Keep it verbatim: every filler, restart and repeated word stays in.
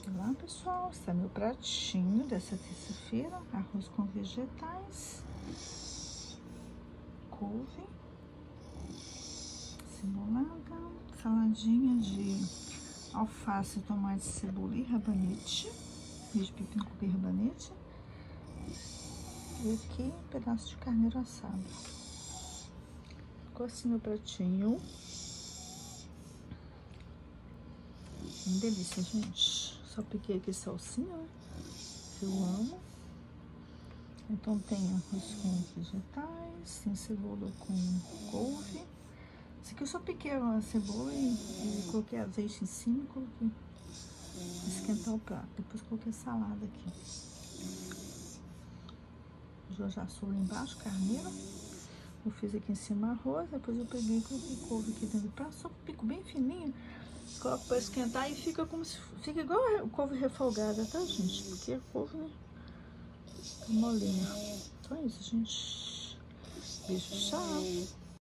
Olá pessoal, esse é meu pratinho dessa terça-feira, arroz com vegetais, couve, cebolada, saladinha de alface, tomate, cebola e rabanete, de pepino com rabanete, e aqui um pedaço de carneiro assado. Ficou assim meu pratinho. Uma delícia, gente. Só piquei aqui salsinha, né? Que eu amo. Então tem arroz com vegetais, tem cebola com couve. Esse aqui eu só piquei a cebola e, e coloquei azeite em cima e coloquei pra esquentar o prato. Depois coloquei salada aqui. Já sou lá embaixo, carneiro. Eu fiz aqui em cima arroz, depois eu peguei e coloquei couve aqui dentro do prato. Só pico bem fininho. Coloco pra esquentar e fica como se... Fica igual a couve refogada, tá, gente? Porque a couve, né, é molinha. Então é isso, gente. Beijo, tchau.